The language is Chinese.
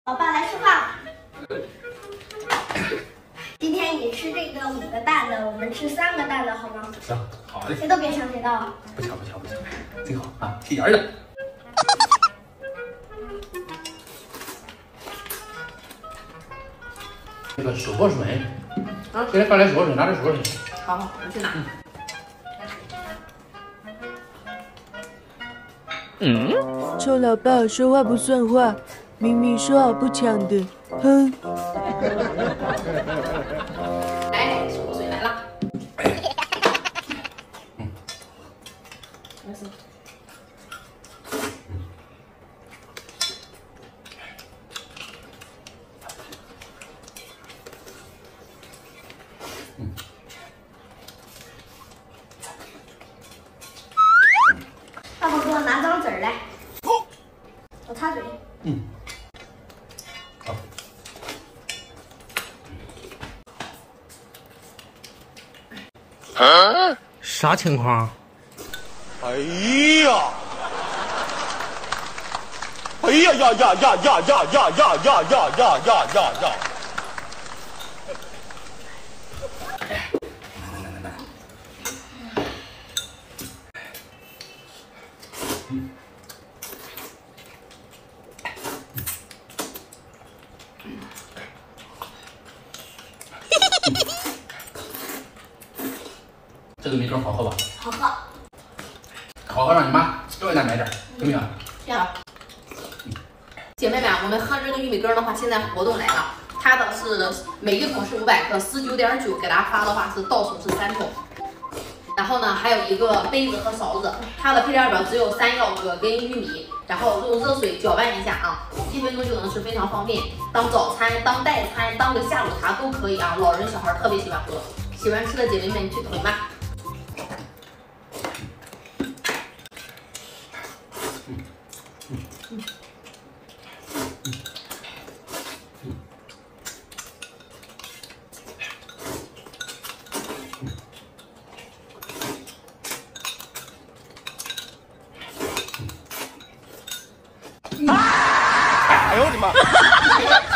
老爸来吃饭。今天你吃这个5个蛋的，我们吃3个蛋的，好吗？ 行，好嘞。 谁都别抢谁的啊！ 不抢，挺好啊，一点的。那个手过水，啊，现在刚来手过水，拿点手过水。 好，我去拿。 臭老爸说话不算话，明明说好不抢的，哼！ 来，手过水来了。没事。 爸爸给我拿张纸来，我擦嘴。 好。啥情况？ 哎呀！哎呀呀呀呀呀呀呀呀呀呀呀呀呀！ 这个米粥好喝吧？ 好喝。 好喝，让你妈多给咱买点，行不行？ 行。姐妹们，我们喝这个玉米羹的话，现在活动来了，它的是每一桶是500克，19.9，给大家发的话是到手是3桶。然后呢，还有一个杯子和勺子，它的配料表只有山药和跟玉米，然后用热水搅拌一下啊，1分钟就能吃，非常方便。当早餐、当代餐、当个下午茶都可以啊，老人小孩特别喜欢喝。喜欢吃的姐妹们去囤吧。 哎呦我的妈！